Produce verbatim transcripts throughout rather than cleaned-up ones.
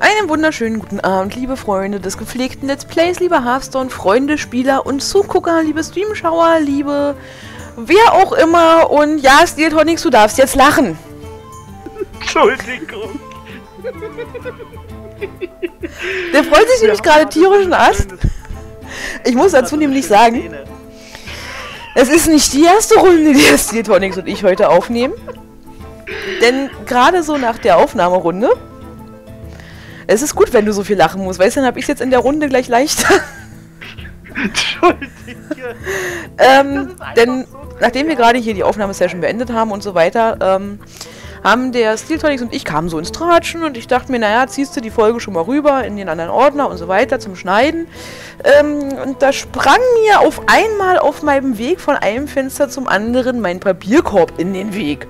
Einen wunderschönen guten Abend, liebe Freunde des gepflegten Let's Plays, liebe Hearthstone, Freunde, Spieler und Zugucker, liebe Streamschauer, liebe wer auch immer. Und ja, Steeltonics, du darfst jetzt lachen. Entschuldigung. Der freut sich nämlich gerade tierischen Ast. Ich muss dazu nämlich sagen, es ist nicht die erste Runde, die Steeltonics und ich heute aufnehmen. Denn gerade so nach der Aufnahmerunde, es ist gut, wenn du so viel lachen musst, weißt du, dann hab ich jetzt in der Runde gleich leichter. Entschuldige. ähm, denn so nachdem wir gerade hier die Aufnahmesession beendet haben und so weiter, ähm, haben der Steeltonics und ich kamen so ins Tratschen und ich dachte mir, naja, ziehst du die Folge schon mal rüber in den anderen Ordner und so weiter zum Schneiden. Ähm, und da sprang mir auf einmal auf meinem Weg von einem Fenster zum anderen mein Papierkorb in den Weg.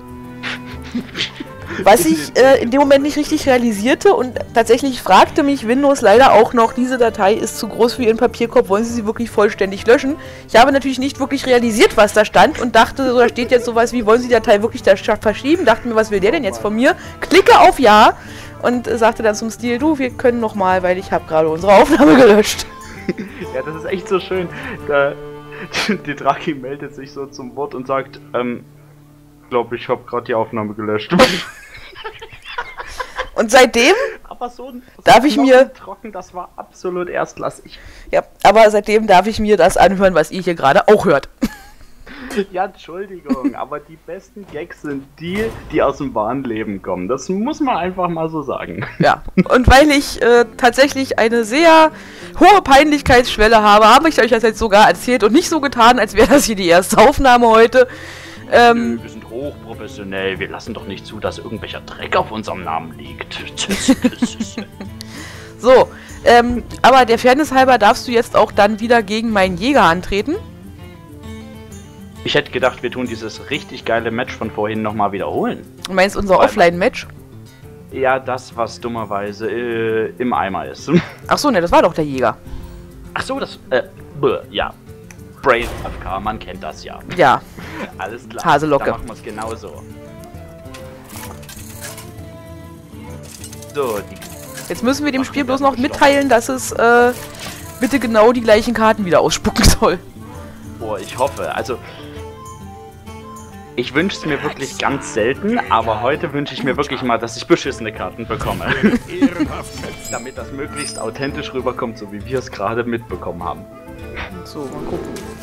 Was ich äh, in dem Moment nicht richtig realisierte und tatsächlich fragte mich Windows leider auch noch, diese Datei ist zu groß für Ihren Papierkorb, wollen Sie sie wirklich vollständig löschen? Ich habe natürlich nicht wirklich realisiert, was da stand und dachte, so, da steht jetzt sowas wie, wollen Sie die Datei wirklich da verschieben? Dachte mir, was will der denn jetzt von mir? Klicke auf Ja und äh, sagte dann zum Stil, du, wir können nochmal, weil ich habe gerade unsere Aufnahme gelöscht. Ja, das ist echt so schön. Da, die Draki meldet sich so zum Wort und sagt, ähm, ich glaube, ich habe gerade die Aufnahme gelöscht. Und seitdem aber so, so darf ich mir trocken, das war absolut erstklassig. Ja, aber seitdem darf ich mir das anhören, was ihr hier gerade auch hört. Ja, Entschuldigung, aber die besten Gags sind die, die aus dem wahren Leben kommen. Das muss man einfach mal so sagen. Ja, und weil ich äh, tatsächlich eine sehr hohe Peinlichkeitsschwelle habe, habe ich euch das jetzt sogar erzählt und nicht so getan, als wäre das hier die erste Aufnahme heute. Ähm, wir sind hochprofessionell, wir lassen doch nicht zu, dass irgendwelcher Dreck auf unserem Namen liegt. So, ähm, aber der Fairness halber darfst du jetzt auch dann wieder gegen meinen Jäger antreten. Ich hätte gedacht, wir tun dieses richtig geile Match von vorhin nochmal wiederholen. Du meinst unser Offline-Match? Ja, das, was dummerweise äh, im Eimer ist. Ach so, ne, das war doch der Jäger. Ach so, das, äh, bäh, ja. Brave F K, man kennt das ja. Ja. Alles klar. Haselocke. Dann machen wir es genauso. So, die Jetzt müssen wir dem Spiel bloß noch mitteilen, dass es äh, bitte genau die gleichen Karten wieder ausspucken soll. Boah, ich hoffe. Also, ich wünsche es mir wirklich ganz selten, aber heute wünsche ich mir wirklich mal, dass ich beschissene Karten bekomme. Damit das möglichst authentisch rüberkommt, so wie wir es gerade mitbekommen haben. So, mal gucken.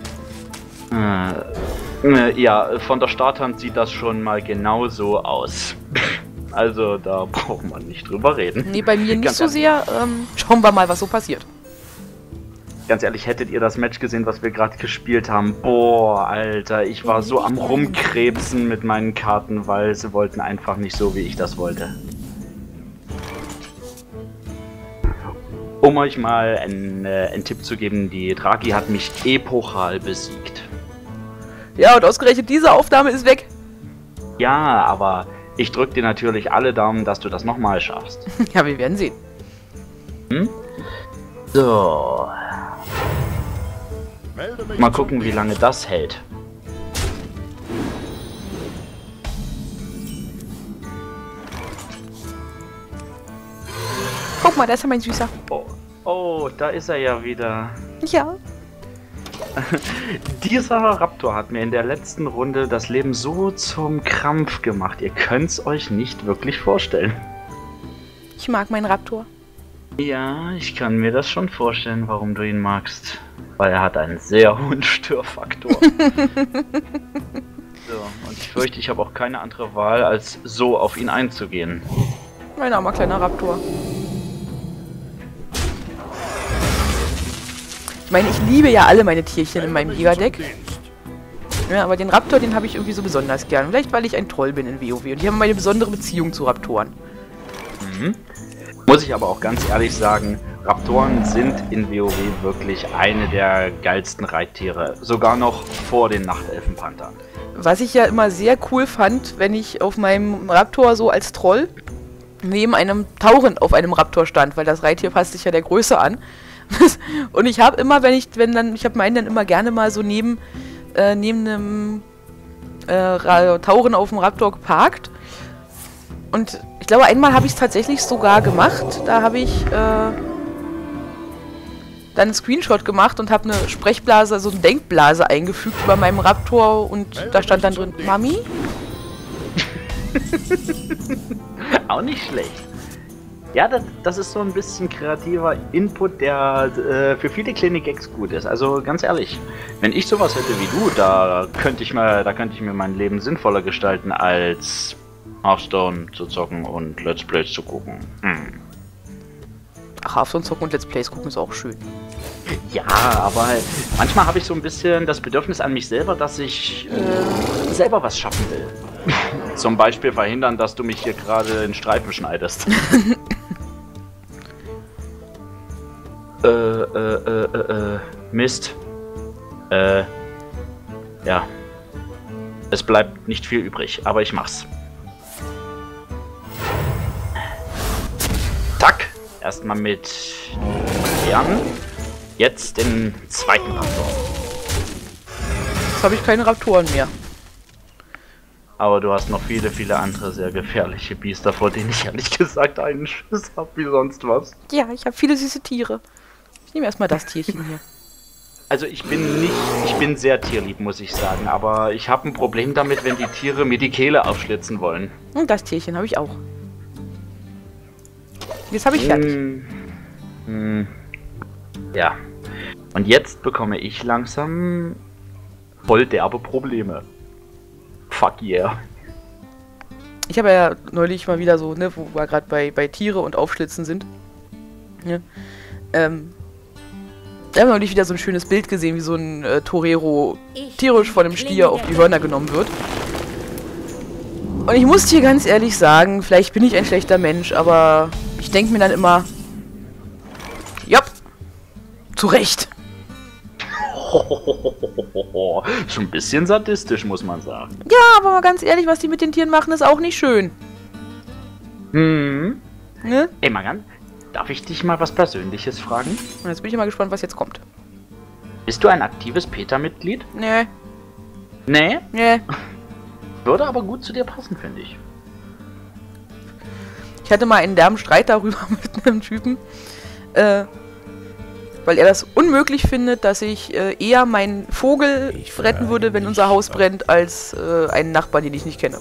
Äh, ja, von der Starthand sieht das schon mal genau so aus. Also, da braucht man nicht drüber reden. Nee, bei mir nicht ganz so sehr. Ähm, schauen wir mal, was so passiert. Ganz ehrlich, hättet ihr das Match gesehen, was wir gerade gespielt haben? Boah, Alter, ich war so am Rumkrebsen mit meinen Karten, weil sie wollten einfach nicht so, wie ich das wollte. Um euch mal einen, äh, einen Tipp zu geben, die Draki hat mich epochal besiegt. Ja, und ausgerechnet diese Aufnahme ist weg. Ja, aber ich drück dir natürlich alle Daumen, dass du das nochmal schaffst. Ja, wir werden sehen. Hm? So. Mal gucken, wie lange das hält. Guck mal, da ist ja mein Süßer. Oh, oh, da ist er ja wieder. Ja. Dieser Raptor hat mir in der letzten Runde das Leben so zum Krampf gemacht. Ihr könnt's euch nicht wirklich vorstellen. Ich mag meinen Raptor. Ja, ich kann mir das schon vorstellen, warum du ihn magst. Weil er hat einen sehr hohen Störfaktor. So, und ich fürchte, ich habe auch keine andere Wahl, als so auf ihn einzugehen. Mein armer kleiner Raptor. Ich meine, ich liebe ja alle meine Tierchen in meinem Jägerdeck. Ja, aber den Raptor, den habe ich irgendwie so besonders gern. Vielleicht, weil ich ein Troll bin in WoW. Und ich habe eine besondere Beziehung zu Raptoren. Mhm. Muss ich aber auch ganz ehrlich sagen, Raptoren sind in WoW wirklich eine der geilsten Reittiere. Sogar noch vor den Nachtelfenpanthern. Was ich ja immer sehr cool fand, wenn ich auf meinem Raptor so als Troll neben einem Tauren auf einem Raptor stand, weil das Reittier passt sich ja der Größe an. Und ich habe immer, wenn ich, wenn dann, ich habe meinen dann immer gerne mal so neben, äh, neben einem äh, Tauren auf dem Raptor geparkt. Und Ich glaube, einmal habe ich es tatsächlich sogar gemacht. Da habe ich äh, dann einen Screenshot gemacht und habe eine Sprechblase, also eine Denkblase eingefügt über meinem Raptor und da stand dann drin, Mami? Auch nicht schlecht. Ja, das, das ist so ein bisschen kreativer Input, der äh, für viele kleine Gags gut ist. Also ganz ehrlich, wenn ich sowas hätte wie du, da könnte ich mal, da könnte ich mir mein Leben sinnvoller gestalten, als Hearthstone zu zocken und Let's Plays zu gucken. Hm. Ach, Hearthstone zocken und Let's Plays gucken ist auch schön. Ja, aber manchmal habe ich so ein bisschen das Bedürfnis an mich selber, dass ich äh, selber was schaffen will. Zum Beispiel verhindern, dass du mich hier gerade in Streifen schneidest. äh, äh, äh, äh, Mist. Äh, ja. Es bleibt nicht viel übrig, aber ich mach's. Tack. Erstmal mit Jan. Jetzt den zweiten Raptor. Jetzt habe ich keine Raptoren mehr. Aber du hast noch viele, viele andere sehr gefährliche Biester, vor denen ich ehrlich gesagt einen Schiss habe wie sonst was. Ja, ich habe viele süße Tiere. Ich nehme erstmal das Tierchen hier. Also ich bin nicht, ich bin sehr tierlieb, muss ich sagen, aber ich habe ein Problem damit, wenn die Tiere mir die Kehle aufschlitzen wollen. Und das Tierchen habe ich auch. Jetzt habe ich fertig. Hm, hm, ja. Und jetzt bekomme ich langsam voll derbe Probleme. Fuck yeah. Ich habe ja neulich mal wieder so, ne, wo wir gerade bei, bei Tiere und Aufschlitzen sind. Ne? Ähm, wir haben neulich wieder so ein schönes Bild gesehen, wie so ein äh, Torero tierisch von einem Stier auf die Hörner genommen wird. Und ich muss dir ganz ehrlich sagen, vielleicht bin ich ein schlechter Mensch, aber ich denke mir dann immer, ja, zu Recht. Schon ein bisschen sadistisch, muss man sagen. Ja, aber mal ganz ehrlich, was die mit den Tieren machen, ist auch nicht schön. Hm. Ne? Ey, Magan, darf ich dich mal was Persönliches fragen? Und jetzt bin ich mal gespannt, was jetzt kommt. Bist du ein aktives PETA-Mitglied? Nee. Nee? Nee. Würde aber gut zu dir passen, finde ich. Ich hatte mal einen derben Streit darüber mit einem Typen, äh, weil er das unmöglich findet, dass ich äh, eher meinen Vogel retten würde, wenn unser Haus brennt, als äh, einen Nachbarn, den ich nicht kenne.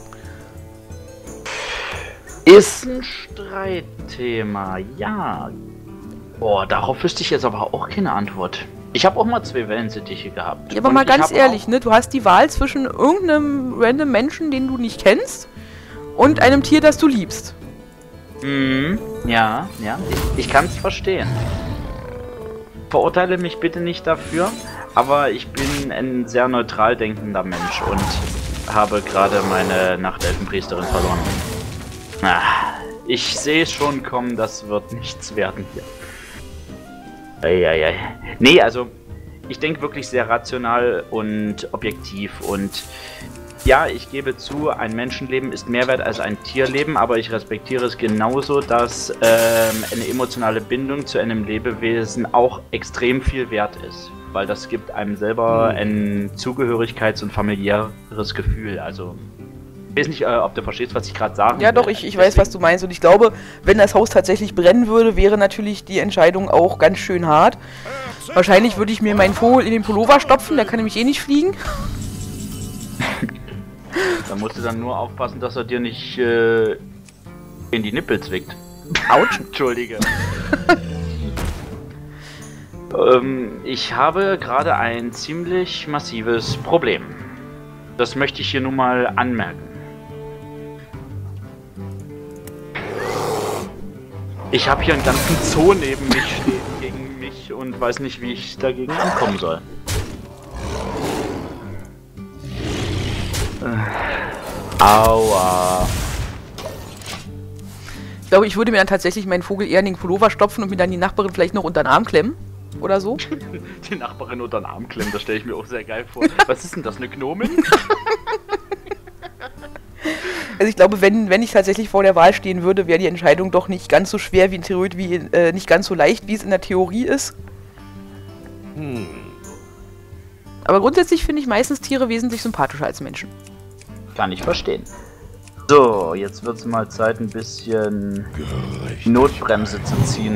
Ist ein Streitthema, ja. Boah, darauf wüsste ich jetzt aber auch keine Antwort. Ich habe auch mal zwei Wellensittiche gehabt. Ja, aber Und mal ich ganz hab ehrlich, auch- ne? Du hast die Wahl zwischen irgendeinem random Menschen, den du nicht kennst, und einem Tier, das du liebst. Mhm, ja, ja, ich, ich kann es verstehen. Verurteile mich bitte nicht dafür, aber ich bin ein sehr neutral denkender Mensch und habe gerade meine Nachtelfenpriesterin verloren. Ah, ich sehe schon kommen, das wird nichts werden hier. Eieiei. Nee, also ich denke wirklich sehr rational und objektiv und ja, ich gebe zu, ein Menschenleben ist mehr wert als ein Tierleben, aber ich respektiere es genauso, dass ähm, eine emotionale Bindung zu einem Lebewesen auch extrem viel wert ist. Weil das gibt einem selber ein Zugehörigkeits- und familiäres Gefühl. Also, ich weiß nicht, äh, ob du verstehst, was ich gerade sagen Ja, will. doch, ich, ich weiß, was du meinst. Und ich glaube, wenn das Haus tatsächlich brennen würde, wäre natürlich die Entscheidung auch ganz schön hart. Wahrscheinlich würde ich mir meinen Vogel in den Pullover stopfen, der kann nämlich eh nicht fliegen. Da musst du dann nur aufpassen, dass er dir nicht äh, in die Nippel zwickt. Autsch. Entschuldige. ähm, ich habe gerade ein ziemlich massives Problem. Das möchte ich hier nun mal anmerken. Ich habe hier einen ganzen Zoo neben mich stehen gegen mich und weiß nicht, wie ich dagegen ankommen soll. Äh, aua. Ich glaube, ich würde mir dann tatsächlich meinen Vogel eher in den Pullover stopfen und mir dann die Nachbarin vielleicht noch unter den Arm klemmen. Oder so. Die Nachbarin unter den Arm klemmen, das stelle ich mir auch sehr geil vor. Was ist denn das, eine Gnomin? Also ich glaube, wenn, wenn ich tatsächlich vor der Wahl stehen würde, wäre die Entscheidung doch nicht ganz so schwer wie in Theorie, wie äh, nicht ganz so leicht, wie es in der Theorie ist. Hm. Aber grundsätzlich finde ich meistens Tiere wesentlich sympathischer als Menschen. Kann ich verstehen. So, jetzt wird es mal Zeit, ein bisschen Gerecht. Notbremse zu ziehen.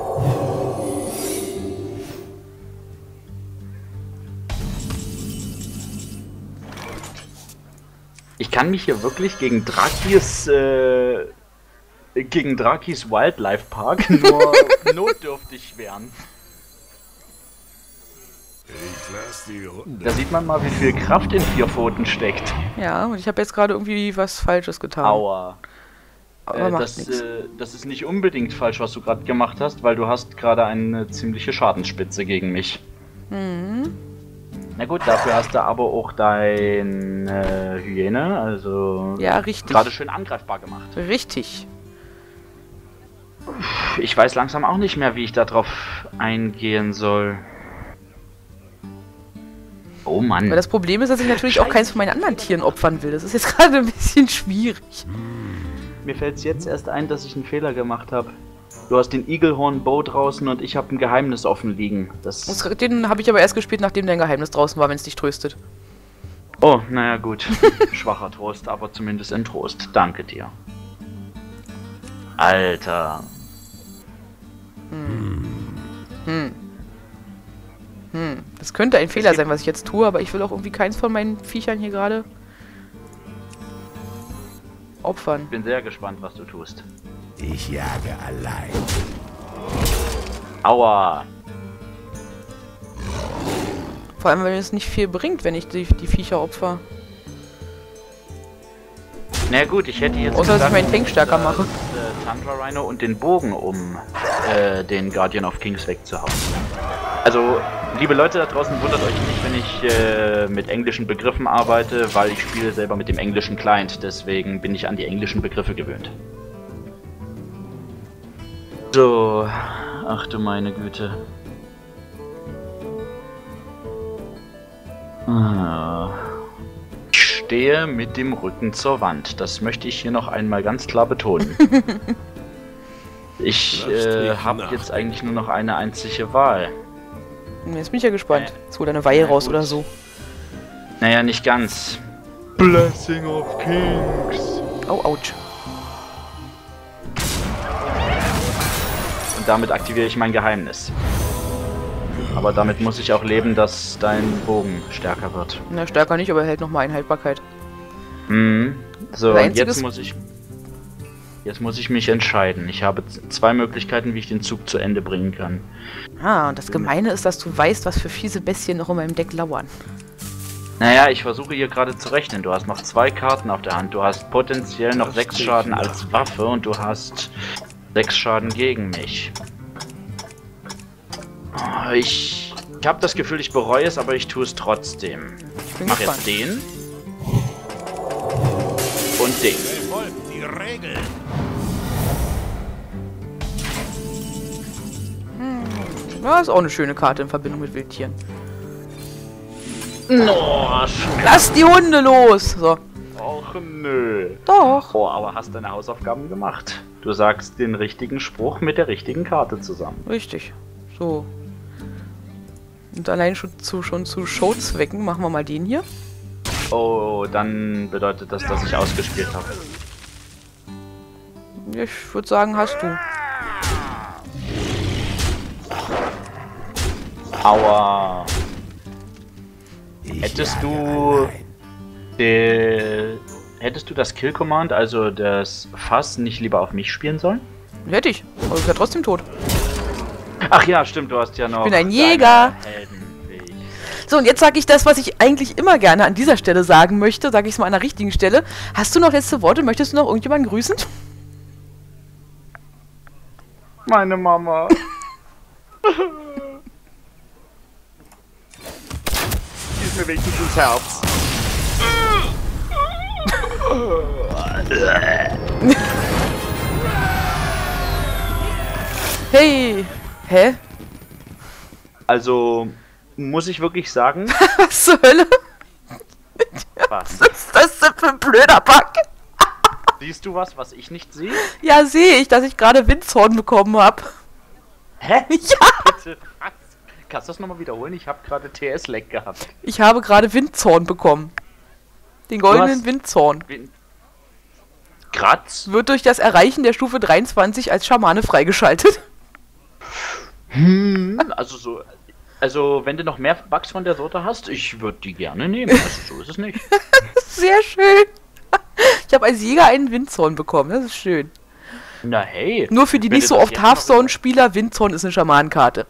Ich kann mich hier wirklich gegen Drakis, äh, gegen Drakis Wildlife Park nur notdürftig wehren. Ich lass die Runde. Da sieht man mal, wie viel Kraft in vier Pfoten steckt. Ja, und ich habe jetzt gerade irgendwie was Falsches getan. Aua. Aber Äh, macht das, nichts. äh, das ist nicht unbedingt falsch, was du gerade gemacht hast, weil du hast gerade eine ziemliche Schadensspitze gegen mich. Mhm. Na gut, dafür hast du aber auch deine äh, Hyäne, also Ja, richtig. gerade schön angreifbar gemacht. Richtig. Ich weiß langsam auch nicht mehr, wie ich darauf eingehen soll. Oh Mann. Weil das Problem ist, dass ich natürlich auch keins von meinen anderen Tieren opfern will. Das ist jetzt gerade ein bisschen schwierig. Mir fällt es jetzt erst ein, dass ich einen Fehler gemacht habe. Du hast den Igelhorn Bow draußen und ich habe ein Geheimnis offen liegen. Das Das- Den habe ich aber erst gespielt, nachdem dein Geheimnis draußen war, wenn es dich tröstet. Oh, naja gut. Schwacher Trost, aber zumindest ein Trost. Danke dir. Alter. Hm. Hm. Das könnte ein Fehler sein, was ich jetzt tue, aber ich will auch irgendwie keins von meinen Viechern hier gerade opfern. Bin sehr gespannt, was du tust. Ich jage allein. Aua. Vor allem, wenn es nicht viel bringt, wenn ich die, die Viecher opfer. Na gut, ich hätte jetzt Außer, dass ich gesagt, meinen Tank stärker dass, mache. Äh, Tundra Rhino und den Bogen, um äh, den Guardian of Kings wegzuhauen. Also, liebe Leute da draußen, wundert euch nicht, wenn ich äh, mit englischen Begriffen arbeite, weil ich spiele selber mit dem englischen Client, deswegen bin ich an die englischen Begriffe gewöhnt. So, ach du meine Güte. Ah. Ich stehe mit dem Rücken zur Wand. Das möchte ich hier noch einmal ganz klar betonen. Ich äh, habe jetzt eigentlich nur noch eine einzige Wahl. Jetzt bin ich ja gespannt. Jetzt hol deine Weihe raus oder so. Naja, nicht ganz. Blessing of Kings. Oh, ouch. Und damit aktiviere ich mein Geheimnis. Aber damit muss ich auch leben, dass dein Bogen stärker wird. Na, stärker nicht, aber er hält nochmal Einhaltbarkeit. Mhm. So, Das und Einzige jetzt ist- muss ich... Jetzt muss ich mich entscheiden. Ich habe z- zwei Möglichkeiten, wie ich den Zug zu Ende bringen kann. Ah, und das Gemeine ist, dass du weißt, was für fiese Bestien noch in meinem Deck lauern. Naja, ich versuche hier gerade zu rechnen. Du hast noch zwei Karten auf der Hand. Du hast potenziell noch Das sechs steht Schaden hier. als Waffe und du hast sechs Schaden gegen mich. Oh, Ich, ich habe das Gefühl, ich bereue es, aber ich tue es trotzdem. Ich Ich bin mach gespannt. jetzt den. Und den. Befolgt die Regeln. Ja, ist auch eine schöne Karte in Verbindung mit Wildtieren. No, Lass die Hunde los! So. Och nö. Doch. Oh, aber hast deine Hausaufgaben gemacht. Du sagst den richtigen Spruch mit der richtigen Karte zusammen. Richtig. So. Und allein schon zu, schon zu Showzwecken machen wir mal den hier. Oh, dann bedeutet das, dass ich ausgespielt habe. Ich würde sagen, hast du. Aua. Ich Hättest jage du allein. de, hättest du das Kill Command, also das Fass, nicht lieber auf mich spielen sollen? Hätte ich. Aber ich wäre trotzdem tot. Ach ja, stimmt, du hast ja noch. bin ein deine Jäger. Heldenfähigkeit. So, und jetzt sage ich das, was ich eigentlich immer gerne an dieser Stelle sagen möchte. Sage ich es mal an der richtigen Stelle. Hast du noch letzte Worte? Möchtest du noch irgendjemanden grüßen? Meine Mama. Die ist mir wenigstens ins Herz. Hey! Hä? Also, muss ich wirklich sagen, Was zur Hölle? was? Was ist das denn für ein blöder Bug? Siehst du was, was ich nicht sehe? Ja, sehe ich, dass ich gerade Windzorn bekommen habe. Hä? Ja! Bitte, was? Kannst du das nochmal wiederholen? Ich habe gerade T S-Lag gehabt. Ich habe gerade Windzorn bekommen. Den goldenen hast- Windzorn. Win- Kratz? Wird durch das Erreichen der Stufe dreiundzwanzig als Schamane freigeschaltet. Hm, also so... Also, wenn du noch mehr Bugs von der Sorte hast, ich würde die gerne nehmen. Also, so ist es nicht. Sehr schön. Ich habe als Jäger einen Windzorn bekommen. Das ist schön. Na hey. Nur für die wenn nicht du so das oft jetzt noch- Hearthstone-Spieler, Windzorn ist eine Schamanenkarte.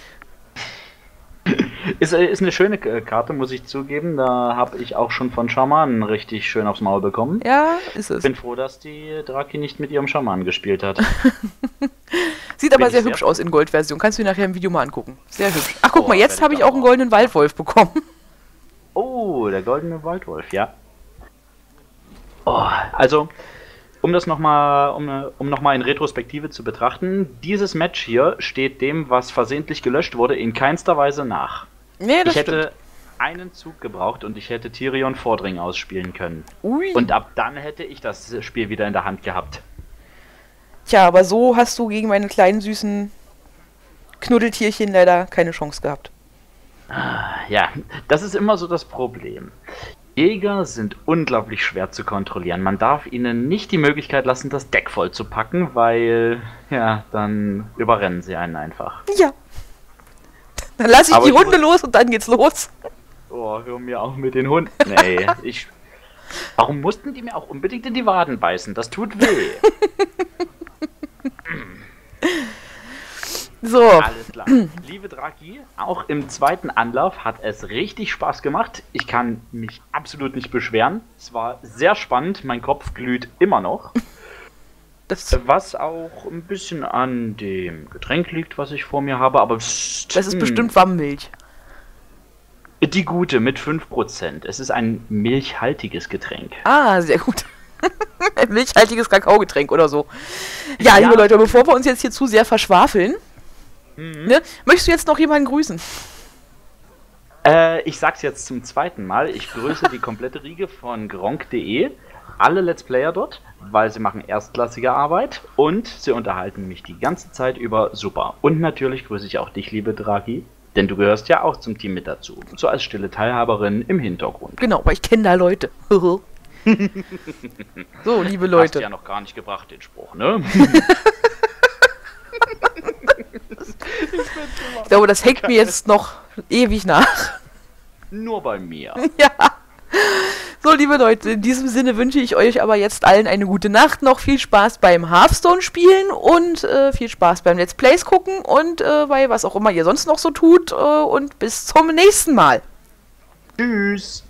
Ist, äh, ist eine schöne K- Karte, muss ich zugeben. Da habe ich auch schon von Schamanen richtig schön aufs Maul bekommen. Ja, ist es. Ich bin froh, dass die Draki nicht mit ihrem Schamanen gespielt hat. Sieht aber bin sehr ich sehr hübsch aus in Goldversion. Kannst du dir nachher im Video mal angucken. Sehr hübsch. Ach, guck Oh, mal, jetzt werd habe ich ich doch auch einen mal. goldenen Waldwolf bekommen. Oh, der goldene Waldwolf, ja. Oh, also, um das nochmal, um, äh, um noch mal in Retrospektive zu betrachten, dieses Match hier steht dem, was versehentlich gelöscht wurde, in keinster Weise nach. Nee, das Ich hätte stimmt. einen Zug gebraucht und ich hätte Tyrion Vordring ausspielen können. Ui. Und ab dann hätte ich das Spiel wieder in der Hand gehabt. Tja, aber so hast du gegen meine kleinen süßen Knuddeltierchen leider keine Chance gehabt. Ja, das ist immer so das Problem. Jäger sind unglaublich schwer zu kontrollieren. Man darf ihnen nicht die Möglichkeit lassen, das Deck voll zu packen, weil, ja, dann überrennen sie einen einfach. Ja. Dann lasse ich Aber die ich Hunde muss- los und dann geht's los. Oh, hör mir auch mit den Hunden. Nee, ich... Warum mussten die mir auch unbedingt in die Waden beißen? Das tut weh. So, Alles klar. Liebe Draki, auch im zweiten Anlauf hat es richtig Spaß gemacht. Ich kann mich absolut nicht beschweren. Es war sehr spannend. Mein Kopf glüht immer noch. das, Was auch ein bisschen an dem Getränk liegt, was ich vor mir habe, aber pst, das ist hm, bestimmt Wammmilch. die gute mit fünf Prozent. Es ist ein milchhaltiges Getränk. Ah, sehr gut. Ein milchhaltiges Kakaogetränk oder so. Ja, Ja. liebe Leute, bevor wir uns jetzt hier zu sehr verschwafeln, ne, möchtest du jetzt noch jemanden grüßen? Äh, ich sag's jetzt zum zweiten Mal. Ich grüße die komplette Riege von gronk punkt de. Alle Let's Player dort, weil sie machen erstklassige Arbeit und sie unterhalten mich die ganze Zeit über super. Und natürlich grüße ich auch dich, liebe Draki, denn du gehörst ja auch zum Team mit dazu. So als stille Teilhaberin im Hintergrund. Genau, weil ich kenne da Leute. So, liebe Hast Leute. ja noch gar nicht gebracht, den Spruch, ne? Ich glaube, das hängt mir jetzt noch ewig nach. Nur bei mir. Ja. So, liebe Leute, in diesem Sinne wünsche ich euch aber jetzt allen eine gute Nacht, noch viel Spaß beim Hearthstone spielen und äh, viel Spaß beim Let's Plays gucken und äh, bei was auch immer ihr sonst noch so tut äh, und bis zum nächsten Mal. Tschüss.